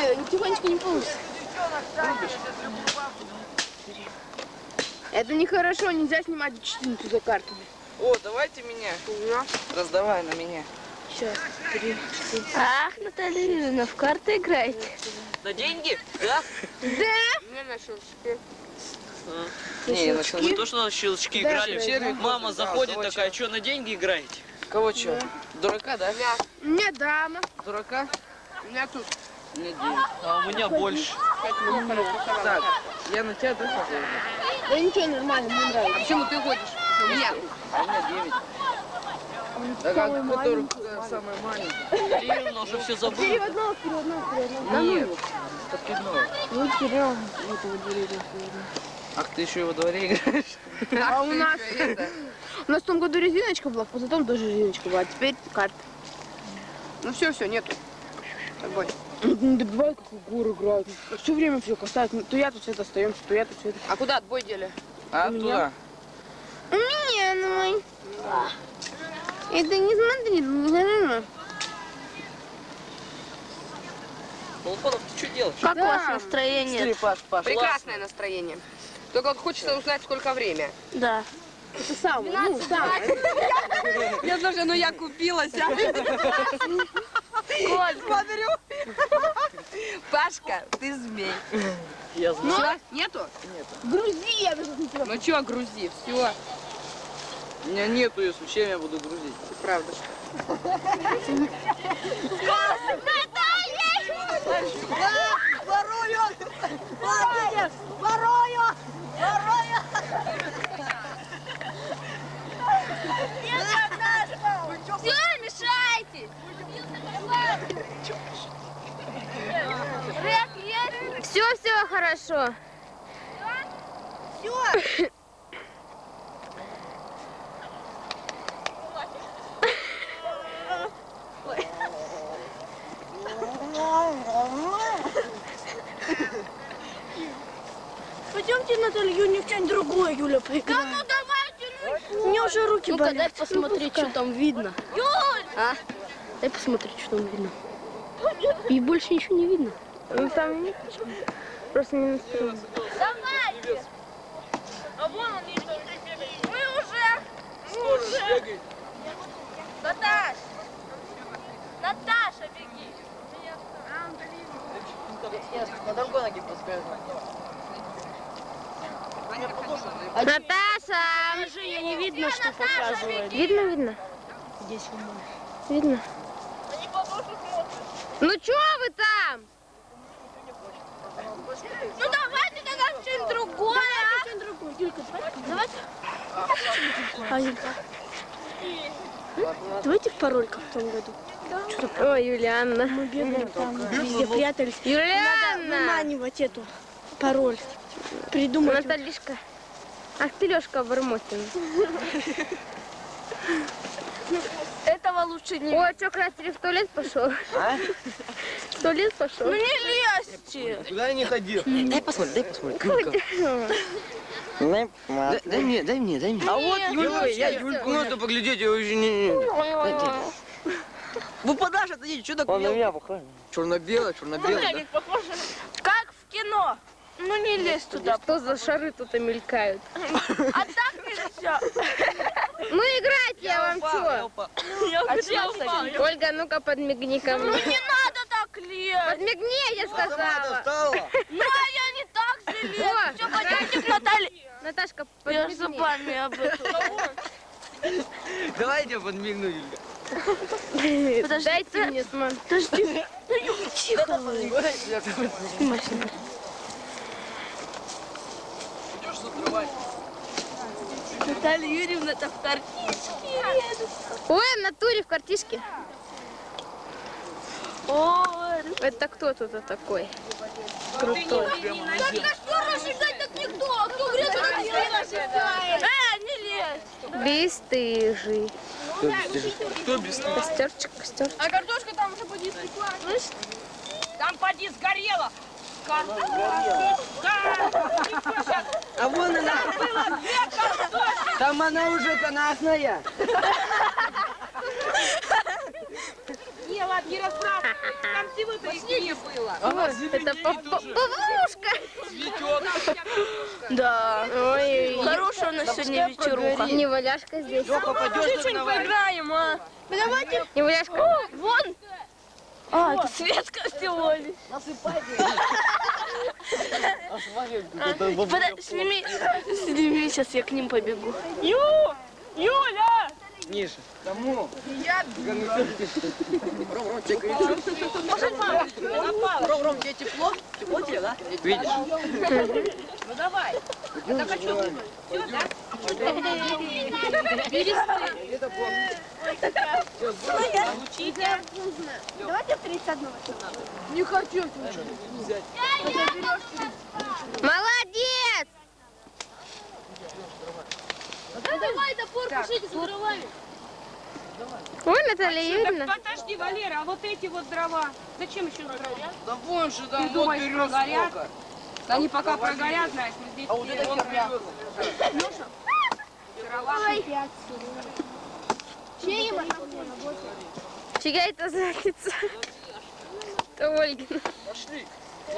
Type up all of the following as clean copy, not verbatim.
тихонечко не получится. Это нехорошо, нельзя снимать учительницу за картами. О, давайте меня. Раздавай на меня. Сейчас, 3, 4. Ах, Наталья Юрьевна, в карты играете? На деньги? Да? Да? Не на щелчке. Не, на щелчке. Мы тоже на щелчки Да, играли. да. Мама заходит Да, такая, что на деньги играете? Кого что? Дурака, да? У меня дама. Дурака? У меня тут. Мне 9. А у меня больше. Так, я на тебя, да, смотрю? Да ничего, нормально, мне А нравится. почему ты ходишь? У меня. А у меня 9. Так, а кто самый маленький? Блин, уже все забыл. Переводного. Нет, подкидного. Ну, терял. Этого деревья. Ах, ты еще и во дворе играешь? А у нас... У нас в том году резиночка была, потом тоже резиночка была, а теперь карта. Ну все, нету. Огонь. Не добивай, как в горы играют. Все время все касают. То я тут все остаемся, то я тут все это. А куда отбой дели? А, У туда. У меня, ну. Это не смотри. Полупонов, ты что делаешь? Как у вас Да. настроение? Смотри, Паш, Паш. Прекрасное настроение. Только вот хочется узнать, сколько время. Да. Это самое, ну, самое. Я слушай, ну я купилась, а? Смотрю. Пашка, ты змей. Я знаю. Все? Нету? Грузи, я даже не Ну что, грузи, все. У меня нету, если чем я буду грузить. Правда. Все, мешайте! Все хорошо. Все. Пойдемте, Наталья Юрьевна, в что-нибудь другое, Юля, поиграем. Да ну давайте, Мне уже руки Ну-ка, болят. дай посмотреть, что там видно. Юль! А? Дай посмотреть, что там видно. И больше ничего не видно. Ну, там нет ничего. Просто не настроено. Давайте! А вон он есть. Мы уже! Наташ! Наташа, беги! На другой ноге пускай. Наташа! Женя, не видно, что показывает. Видно? Здесь Видно. Ну чё вы там? Ну давайте тогда что-нибудь другое, а? что-нибудь другое. Юлька, давайте. А, Юлька. Давайте в пароль, как в том году. Ой, Юлианна. Мы бегали там, везде прятались. Надо Юлианна! выманивать эту пароль. Придумать. Наталишка. Ах ты, Лёшка Обормотин. Этого лучше не... О, чё, Красили в туалет пошел? А? В туалет пошел? Ну не лезьте! Куда я не ходил? Дай посмотри. Дай мне. А вот Юлька, я Юльку надо поглядеть, я уже не... Вы подашь, отойдите, что такое? Черно-белое, да? Как в кино. Ну не лезь туда. Что за шары тут и мелькают? А так нельзя. Ну играйте, я вам чё? Ольга, ну-ка подмигни ко Ну мне. не надо так лезть. Подмигни, я сказала. Ну а я не так же лезу. Все, пойдемте к Наталье. Наташка, Я с подмигни. зубами об этом. Давайте подмигну, Юлька. Подожди, Дайте мне, смотри. подожди. Тихо вы. Наталья Юрьевна там в картишке. Ой, в натуре в картишке. Ой. Это кто тут такой? Крутой. Так что разжигать так никто. Кто говорит, что так не разжигает? Не лезь. Бесстыжий. Кто без Костерчик. А картошка там уже поди спекла. Слышь? Там поди сгорела. А вон она. Там она уже красная. ела, не разбрасывай. Там всего-то их не было. Это Павлушка. Да. Ой, Хорошая у нас сегодня вечеруха. не Валяшка здесь. Чуть-чуть поиграем, а? Давайте. Не Валяшка. Вон. А, это Светка всего лишь. Сними, сейчас я к ним побегу. Юля! Ниже. Кому? Ром, тебе горячо? Ром, тебе тепло? Тепло тебе, да? Видишь? Ну давай. А так а что думаешь? Все, да? Давайте 31. Не хочу. Молодец! Давай топор, пишите за дровами. Ой, Наталья Юрьевна. Так подожди, Валера, а вот эти вот дрова, зачем еще дрова? Да вон же там Ты вот думаешь, берез прогорят? сколько. Они пока прогорят, знаешь, мы здесь А вот это херня. Чья это задница? Это Ольгина. Пошли.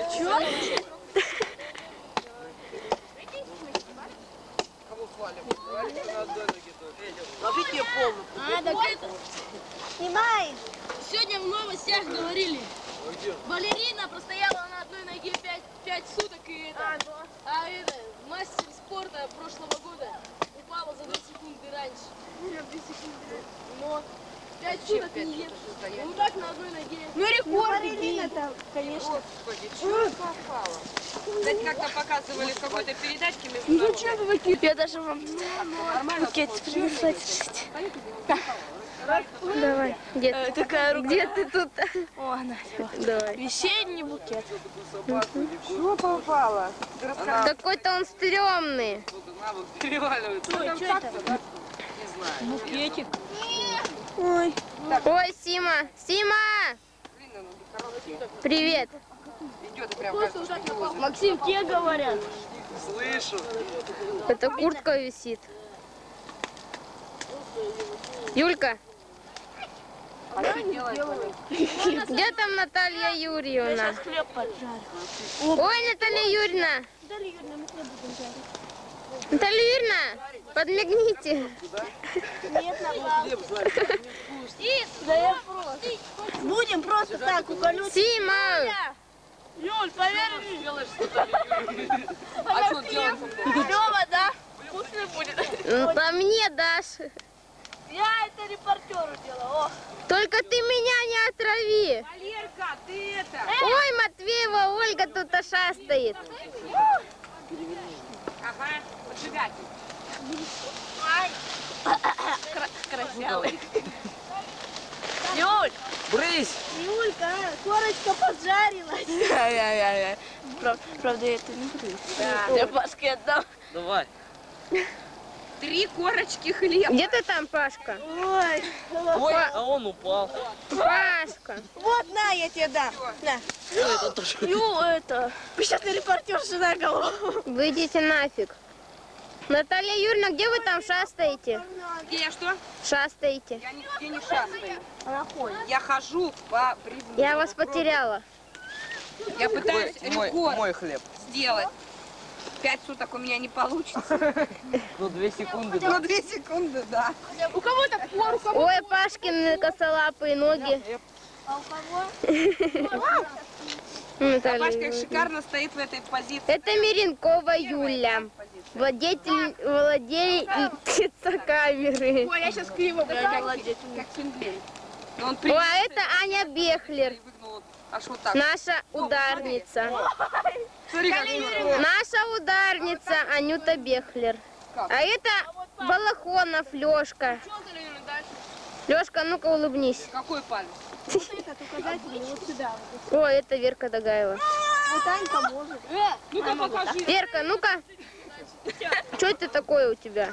Кого свалим? Свалим на одной ноге тоже. Ложите ее полностью. Снимай. Сегодня в новостях говорили. Балерина простояла на одной ноге 5 суток и это, мастер спорта прошлого года упала за 2 секунды раньше. Но 5 суток не ела. Ну так на одной ноге. Ну рекорд балерина-то, конечно. Кстати, как-то показывали в какой-то передачке международной. Я даже вам букет принесла. Давай. Где ты? Такая рука. Где ты тут? О, она. Давай. Весенний букет. Что попало? Какой-то он стрёмный. Переваливается. Ой, что это? Букетик. Ой. Ой, Сима. Сима! Привет. Идет прям как Максим, те говорят. слышу. Это куртка висит. Юлька, где там Наталья Юрьевна? Хлеб поджарю. Ой, Наталья Юрьевна. Наталья Юрьевна, подмигните. Да я просто. Будем просто так уколють. Сима. Юль, поверь мне. А что делать? Лёва, да? Вкусный будет. Ну, по мне дашь. Я это репортеру делала. О. Только ты меня не отрави. Валерка, ты это... Ой, Матвеева Ольга тут шастает. Ага, поджигатель. Красивый. Юль! Брысь! Юлька, корочка поджарилась. Правда, я это не буду. Я Пашке отдам. Давай. 3 корочки хлеба. Где ты там, Пашка? Ой. Ой, а он упал. Пашка. Вот, на, я тебе дам. На. Это тоже. Ю, это... Сейчас ты репортерша на голову. Вы идите нафиг. Наталья Юрьевна, где вы там шастаете? Где я что? Шастаете. Я нигде не шастаю. Я хожу по бревну. Я вас потеряла. Я пытаюсь рекорд Мой хлеб. сделать. 5 суток у меня не получится. Ну, 2 секунды. Ну, 2 секунды, да. У кого-то пор, у кого-то... Ой, Пашкины косолапые ноги. А у кого? Наталья Пашка Юрьевна. шикарно стоит в этой позиции. Это Миренкова Юля, владельца камеры. Ой, я сейчас криво буду. Как пингвин. Но он Ой, а это Аня Бехлер, выгнул аж вот так. наша ударница. Смотри, как Наша ударница Анюта Бехлер. А это Балахонов Лёшка. Лёшка, ну-ка улыбнись. Какой палец? Этот указатель вот сюда. Ой, это Верка Дагаева. Вот Анька может. Ну-ка покажи. Верка, ну-ка. Что это такое у тебя?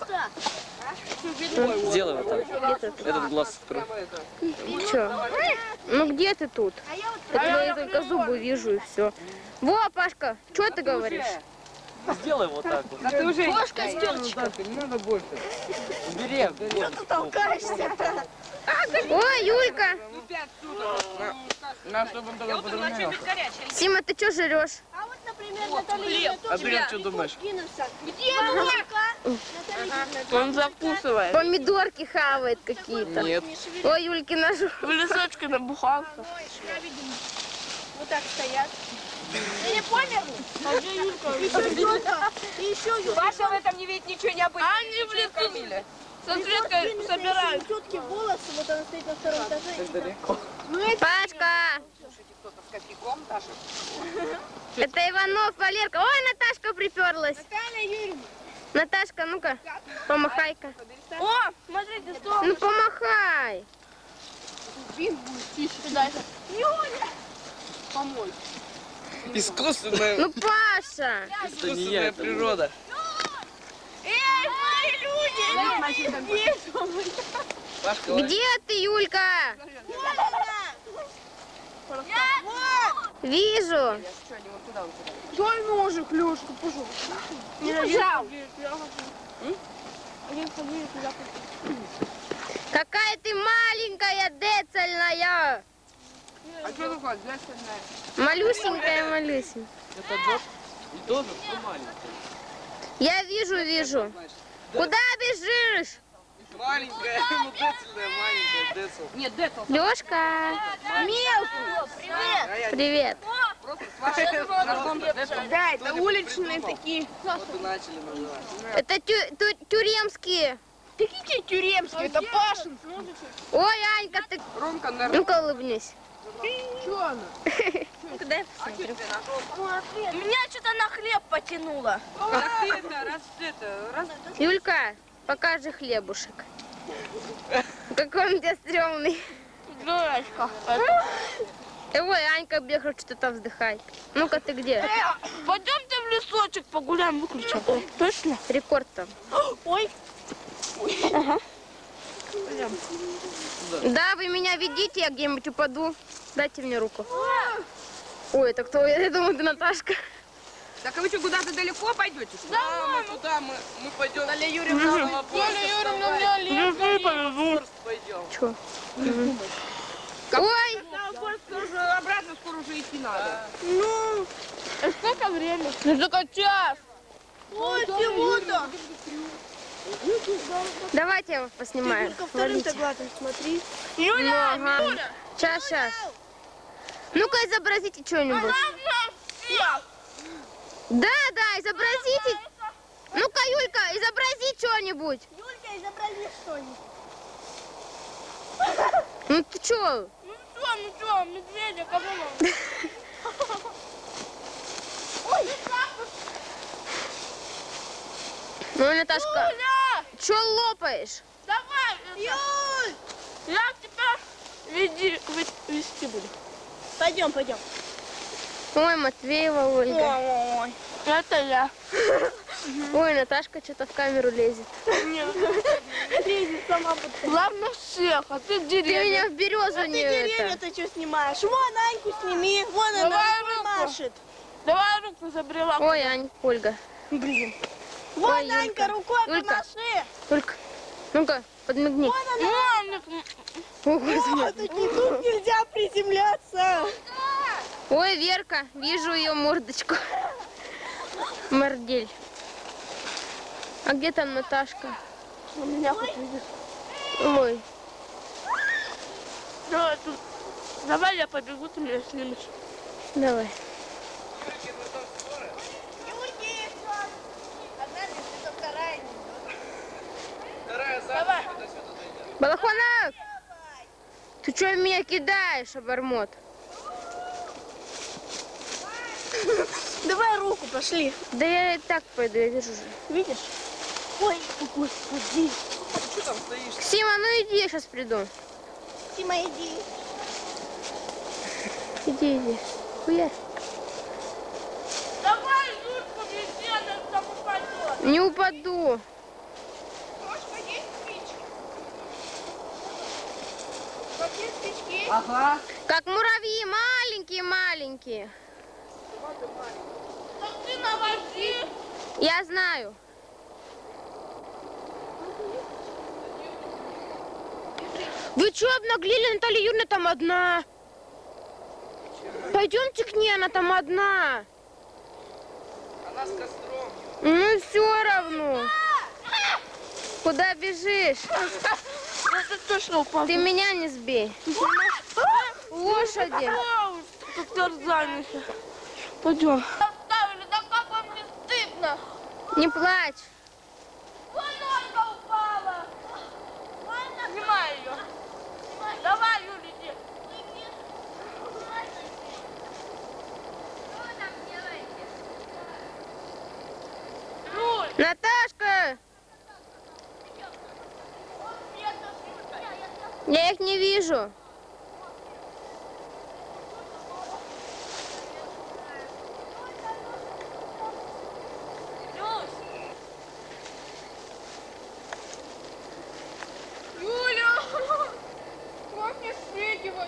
Сделай вот так. Где ты? Этот глаз открой. Чё? Ну где ты тут? Я только зубы вижу и все. Во, Пашка, что ты говоришь? Сделай вот так вот. Да ты уже... Кошка, не надо больше. Убери. ты толкаешься? Ой, Юлька. На, чтобы он только подразумел. Сима, ты что жрешь? А вот, например, Наталья А ты что думаешь? кинулся. Где молока? Он закусывает. Помидорки хавает какие-то. Нет. Ой, Юльки нашу. В лесочке набухался. Вот так стоят. Или померли? А где Юлька? Еще Юлька. И еще Юлька. Паша в этом не видит ничего необычного. Они в лесу со Светкой собирают. Тетки волосы, вот она стоит на втором этаже. Пашка. Это Иванов, Валерка. Ой, Наташка приперлась. Наталья Юрьевна. Наташка, ну-ка, помахай-ка. О, смотрите, что? Ну, помахай. Искусственная, Ну, Паша. искусственная природа. Эй, мои люди! Пашка, Где ты, Юлька? Вижу. Дай ножик, Лёшка, пожалуйста. Не нажал. Какая ты маленькая, децельная. А что такое? Малюсенькая, малюсенькая. Это Джоб и тоже все маленький. Я вижу. Куда бежишь? маленькая, ну децельная, маленькая, децл. Нет, Децл. Лёшка. Привет. Да, это уличные такие. Вот и начали называть. Это тюремские. Какие тюремские? Это Пашин. Ой, Анька, ты... Ромка, наверное. Ну-ка улыбнись. Что она? Куда я посмотрю? Меня что-то на хлеб потянуло. Юлька, покажи хлебушек. Какой он у тебя стрёмный. Дурочка. Ой, Анька бегает, что-то вздыхает. Ну-ка, ты где? Пойдемте в лесочек погуляем, выключим. Точно? Рекорд там. Ой. Да, вы меня ведите, я где-нибудь упаду. Дайте мне руку. Ой, это кто? Я думаю, ты Наташка. Так, а вы что, куда-то далеко пойдете? Да, мы туда, мы пойдем. Далее Юрьевна, Пойдем. Чё? Ой! обратно скоро уже идти надо. Ну, Сколько времени? Ну, только час. ой, всего-то. Давайте я вас поснимаю. Только вторым Ловите. согласен, смотри. Ну, ага. Сейчас. Ну-ка, изобразите что-нибудь. Да, изобразите. Ну-ка, Юлька, изобрази что-нибудь. Юлька, изобрази что-нибудь. Ну ты чё? Ну что, медведя, кого нам? Ой, Ну, Наташка, чё лопаешь? давай, Юль! Я тебя вести буду. Пойдем. Ой, Матвеева Ольга. Ой. Это я. Ой, Наташка что-то в камеру лезет. Лезет сама под... Главное всех, а ты Ты деревья. меня в березу А ты не это. деревья-то что снимаешь? Вон Аньку сними, вон она Давай рукой руку. машет. Давай руку забрела. Ой, Ань, Ольга. Вон Ой, Анька, Юлька. рукой Юлька. помаши. Ольга, ну-ка, подмигни. Вон она. О, Господи. А, тут нельзя приземляться. Ой, Верка, вижу ее мордочку. Мордель. А где там Наташка? У меня хоть видишь. Ой. Давай, давай я побегу, ты меня снимешь. Давай. Юльки, одна это вторая. Вторая Давай. Балахонов! Ты что меня кидаешь, обормот? Давай руку, пошли. Да я и так пойду, я вижу уже. Видишь? Ой, господи. Что там стоишь? Сима, ну иди, я сейчас приду. Тима, иди. Иди. Хуя. Давай, Юрка, везде, она там упадет. Не упаду. Ага. Как муравьи, маленькие. Так ты навози. Я знаю. Вы что обнаглели? Наталья Юрьевна там одна. Пойдемте к ней, она там одна. Она с костром. Ну все равно. Куда бежишь? Это точно упал. Ты меня не сбей. Лошади. Как Тарзан. Пойдем. Оставили, да как вам не стыдно? Не плачь. Ножка упала. Снимай ее. Давай, Юля, иди. Наташка! Я их не вижу. Юля! Как мне спрыгивать?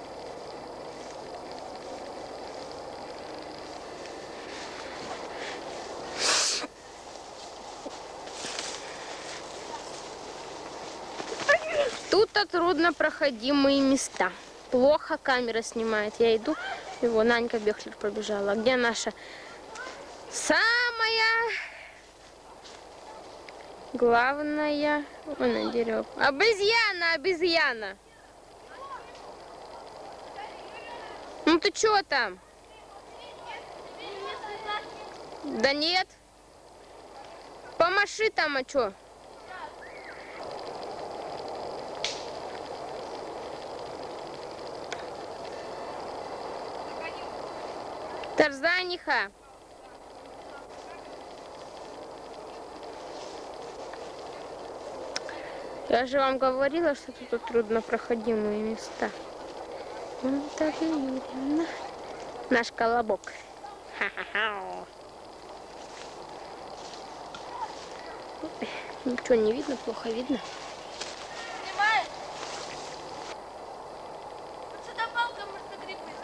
Тут-то труднопроходимые места. Плохо камера снимает. Я иду, его Нанька Бехлер пробежала. А где наша самая главная? Вон на дереве. Обезьяна, обезьяна. Ну ты чё там? Да нет. Помаши там, а чё? Тарзаниха. Я же вам говорила, что тут труднопроходимые места. Наталья Юрьевна. Наш колобок. Ха-ха-ха. Ничего не видно, плохо видно. Снимаешь? Вот сюда палка, можно грибы